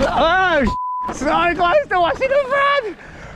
Oh, so close to washing the front.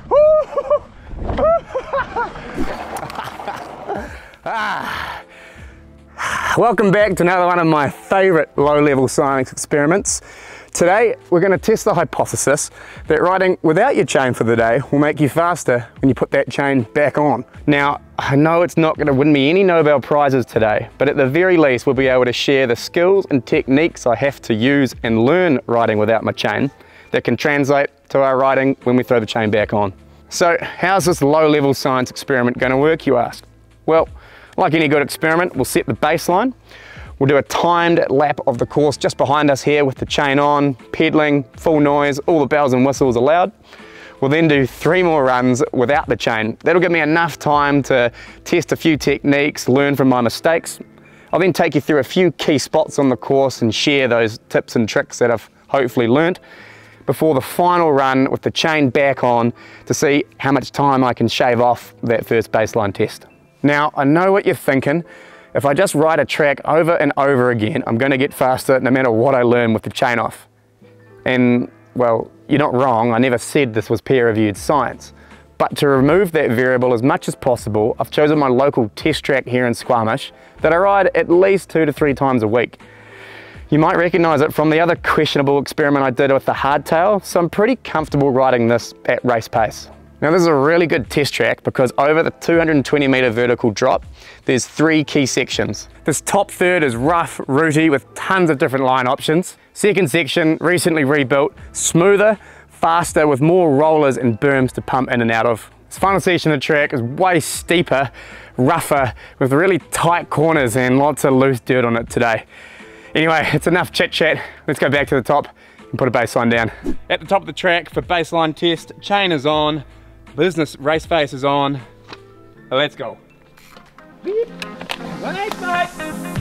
Welcome back to another one of my favourite low-level science experiments. Today we're going to test the hypothesis that riding without your chain for the day will make you faster when you put that chain back on. Now, I know it's not going to win me any Nobel Prizes today, but at the very least we'll be able to share the skills and techniques I have to use and learn riding without my chain that can translate to our riding when we throw the chain back on. So how's this low-level science experiment going to work, you ask? Well, like any good experiment, we'll set the baseline. We'll do a timed lap of the course just behind us here with the chain on, pedaling, full noise, all the bells and whistles allowed. We'll then do 3 more runs without the chain. That'll give me enough time to test a few techniques, learn from my mistakes. I'll then take you through a few key spots on the course and share those tips and tricks that I've hopefully learned before the final run with the chain back on to see how much time I can shave off that first baseline test. Now, I know what you're thinking. If I just ride a track over and over again, I'm going to get faster no matter what I learn with the chain off. And, well, you're not wrong. I never said this was peer-reviewed science. But to remove that variable as much as possible, I've chosen my local test track here in Squamish that I ride at least 2 to 3 times a week. You might recognise it from the other questionable experiment I did with the hardtail, so I'm pretty comfortable riding this at race pace. Now this is a really good test track because over the 220 metre vertical drop, there's 3 key sections. This top third is rough, rooty with tons of different line options. Second section, recently rebuilt, smoother, faster with more rollers and berms to pump in and out of. This final section of the track is way steeper, rougher, with really tight corners and lots of loose dirt on it today. Anyway, it's enough chit chat. Let's go back to the top and put a baseline down. At the top of the track for baseline test, chain is on. Business race face is on. Let's go. Beep. Race face.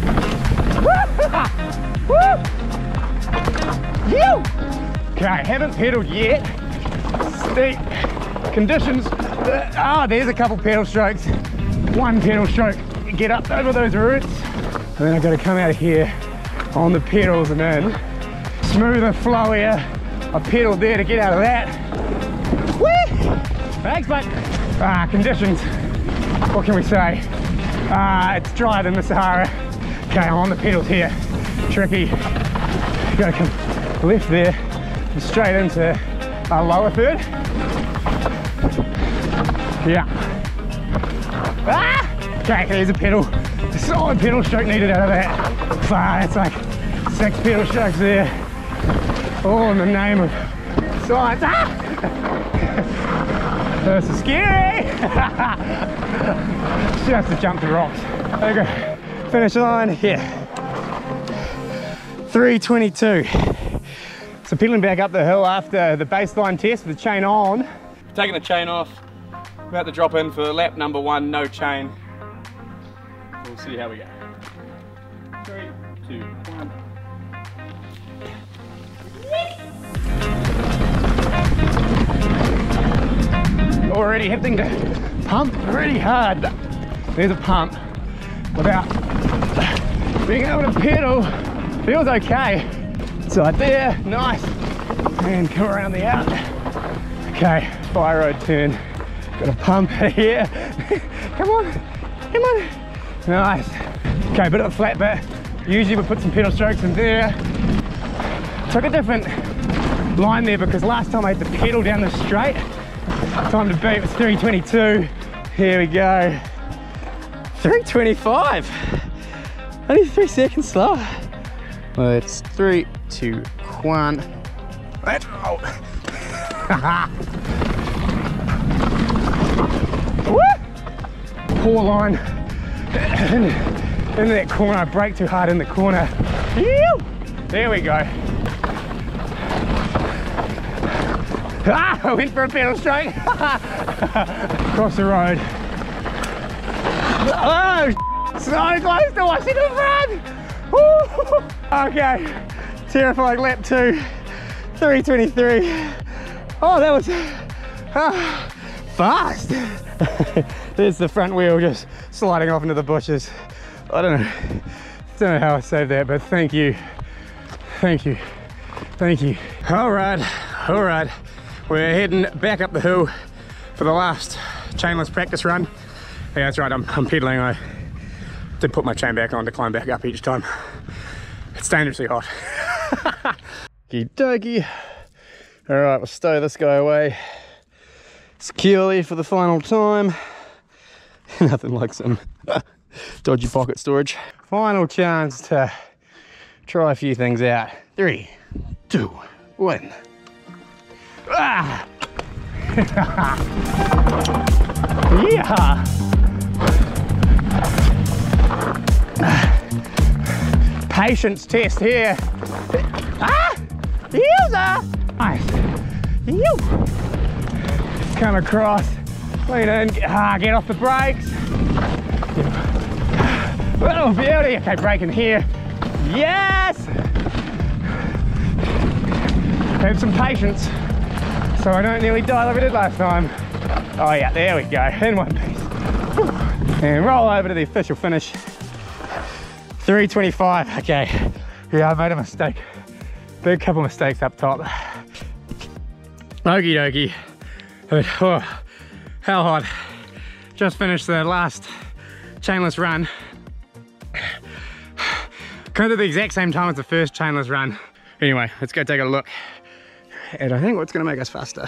Okay, haven't pedaled yet. Steep conditions. There's a couple pedal strokes. 1 pedal stroke. Get up over those roots. And then I've got to come out of here on the pedals and in. Smoother, flowier. I pedaled there to get out of that. Woo! Thanks, mate. Conditions, what can we say? It's drier than the Sahara. Okay, I'm on the pedals here. Tricky. You gotta come left there and straight into our lower third. Yeah. Okay, there's a pedal. A solid pedal stroke needed out of that. That's like 6 pedal strokes there. All in the name of science. This is scary! Just to jump the rocks. Okay, finish line here. 3:22. So pedaling back up the hill after the baseline test with the chain on. Taking the chain off, about to drop in for lap number 1, no chain. We'll see how we go. 3, 2, 1. Already having to pump really hard. There's a pump without being able to pedal. Feels okay. Side there, nice. And come around the out. Okay, fire road turn. Got a pump here. Come on, come on. Nice. Okay, bit of a flat bit. Usually we put some pedal strokes in there. Took a different line there because last time I had to pedal down the straight. Time to beat was 3:22. Here we go. 3:25. Only 3 seconds slower. It's 3, 2, 1. Let's roll. Poor line. Into that corner. I brake too hard in the corner. There we go. I went for a pedal stroke. Across the road. Oh, so close to washing the front. Woo. Okay, terrifying lap 2, 3:23. Oh, that was fast. There's the front wheel just sliding off into the bushes. I don't know how I saved that, but thank you Thank you. All right. We're heading back up the hill for the last chainless practice run. Yeah, that's right, I'm pedaling. I did put my chain back on to climb back up each time. It's dangerously hot. Okie dokie. All right, we'll stow this guy away securely for the final time. Nothing like some dodgy pocket storage. Final chance to try a few things out. 3, 2, 1. Ah! Yeah! Patience test here. Ah! Nice. Come across, lean in, get off the brakes. Oh, beauty. Okay, braking here. Yes! Have some patience so I don't nearly die like I did last time. Oh yeah, there we go, in one piece. And roll over to the official finish. 3:25, okay. Yeah, I made a mistake. Big couple mistakes up top. Okie dokie. Oh, how hot. Just finished the last chainless run. Kind of the exact same time as the first chainless run. Anyway, let's go take a look at I think what's gonna make us faster.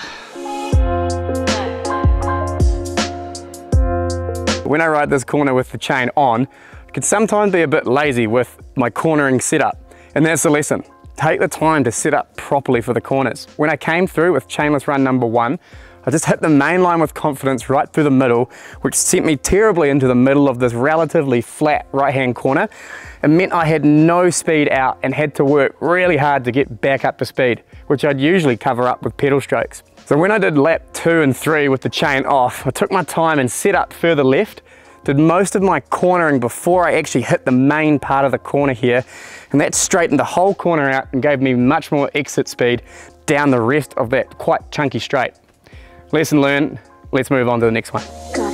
When I ride this corner with the chain on, I can sometimes be a bit lazy with my cornering setup, and that's the lesson. Take the time to set up properly for the corners. When I came through with chainless run number 1, I just hit the main line with confidence right through the middle, which sent me terribly into the middle of this relatively flat right-hand corner. It meant I had no speed out and had to work really hard to get back up to speed, which I'd usually cover up with pedal strokes. So when I did lap 2 and 3 with the chain off, I took my time and set up further left, did most of my cornering before I actually hit the main part of the corner here, and that straightened the whole corner out and gave me much more exit speed down the rest of that quite chunky straight. Lesson learned, let's move on to the next one.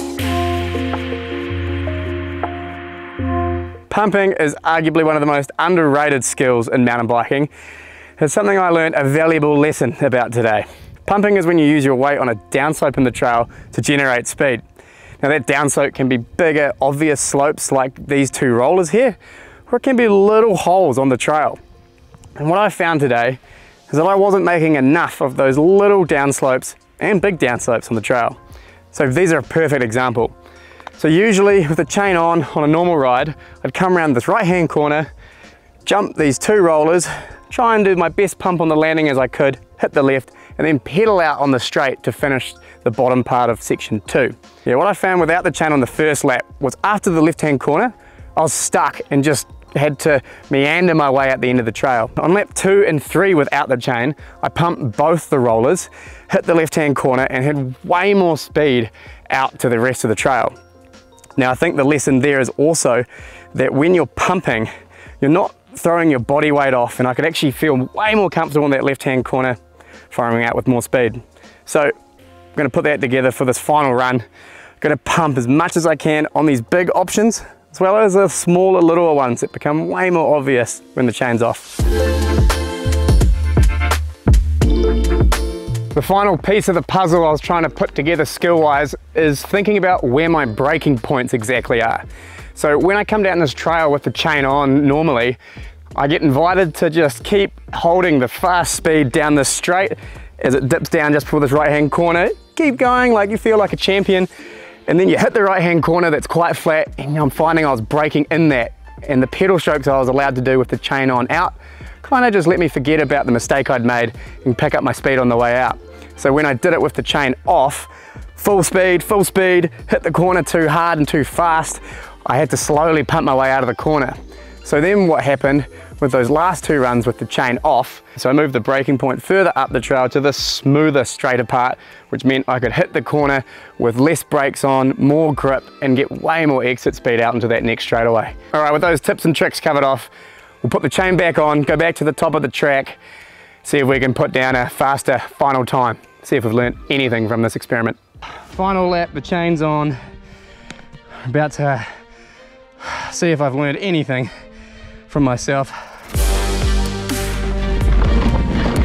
Pumping is arguably one of the most underrated skills in mountain biking. It's something I learned a valuable lesson about today. Pumping is when you use your weight on a downslope in the trail to generate speed. Now that downslope can be bigger, obvious slopes like these 2 rollers here, or it can be little holes on the trail. And what I found today is that I wasn't making enough of those little downslopes and big downslopes on the trail. So these are a perfect example. So usually with the chain on a normal ride, I'd come around this right-hand corner, jump these 2 rollers, try and do my best pump on the landing as I could, hit the left, and then pedal out on the straight to finish the bottom part of section 2. Yeah, what I found without the chain on the first lap was after the left-hand corner, I was stuck and just had to meander my way at the end of the trail. On lap 2 and 3 without the chain, I pumped both the rollers, hit the left-hand corner, and had way more speed out to the rest of the trail. Now I think the lesson there is also that when you're pumping, you're not throwing your body weight off, and I could actually feel way more comfortable in that left-hand corner firing out with more speed. So I'm gonna put that together for this final run. I'm gonna pump as much as I can on these big options, as well as the smaller, littler ones that become way more obvious when the chain's off. The final piece of the puzzle I was trying to put together skill-wise is thinking about where my braking points exactly are. So when I come down this trail with the chain on normally, I get invited to just keep holding the fast speed down this straight as it dips down just before this right-hand corner. Keep going like you feel like a champion, and then you hit the right-hand corner that's quite flat, and I'm finding I was braking in that, and the pedal strokes I was allowed to do with the chain on out kind of just let me forget about the mistake I'd made and pick up my speed on the way out. So when I did it with the chain off, full speed, hit the corner too hard and too fast, I had to slowly pump my way out of the corner. So then what happened with those last 2 runs with the chain off, so I moved the braking point further up the trail to the smoother, straighter part, which meant I could hit the corner with less brakes on, more grip, and get way more exit speed out into that next straightaway. All right, with those tips and tricks covered off, we'll put the chain back on, go back to the top of the track, see if we can put down a faster final time, see if we've learned anything from this experiment. Final lap, the chain's on. About to see if I've learned anything from myself.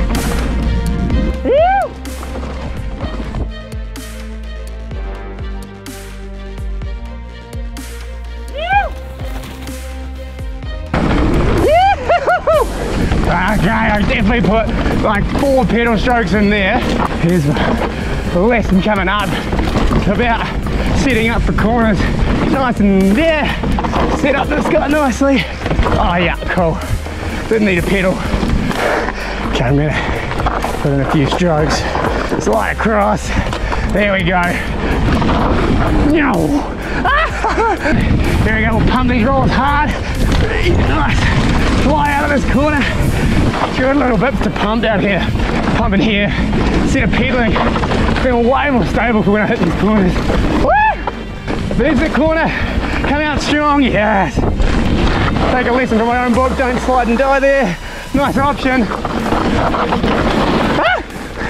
I definitely put like 4 pedal strokes in there. Here's the lesson coming up. It's about setting up for corners nice and there. Set up this guy nicely. Oh yeah, cool. Didn't need a pedal. Okay, I'm gonna put in a few strokes. Slide across. There we go. No. There we go, we'll pump these rolls hard. Nice. Fly out of this corner. Good little bits to pump down here. Pump in here. Instead of pedaling, feel way more stable for when I hit these corners. Woo! There's the corner. Come out strong, yes. Take a lesson from my own book. Don't slide and die there. Nice option. Ah!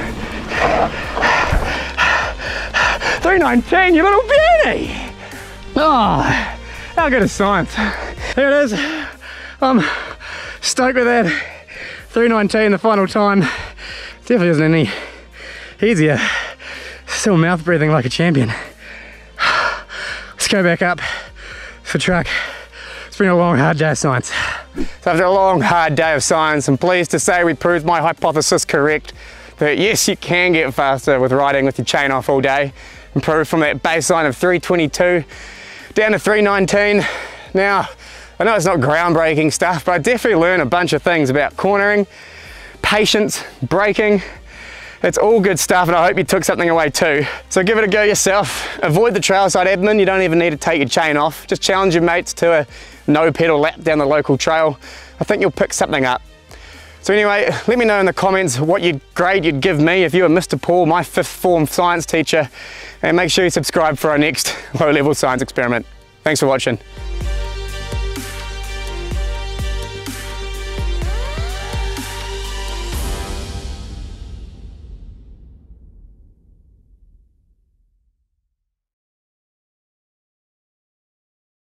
319, you little beauty. Oh, how good is science? There it is. I'm stoked with that. 319 the final time. Definitely isn't any easier. Still mouth breathing like a champion. Let's go back up for truck. It's been a long, hard day of science. So after a long, hard day of science, I'm pleased to say we proved my hypothesis correct. That yes, you can get faster with riding with your chain off all day. Improve from that baseline of 322 down to 319. Now, I know it's not groundbreaking stuff, but I definitely learned a bunch of things about cornering, patience, braking. It's all good stuff, and I hope you took something away too. So give it a go yourself. Avoid the trailside admin. You don't even need to take your chain off. Just challenge your mates to a no pedal lap down the local trail. I think you'll pick something up. So anyway, let me know in the comments what grade you'd give me if you were Mr. Paul, my 5th form science teacher, and make sure you subscribe for our next low-level science experiment. Thanks for watching.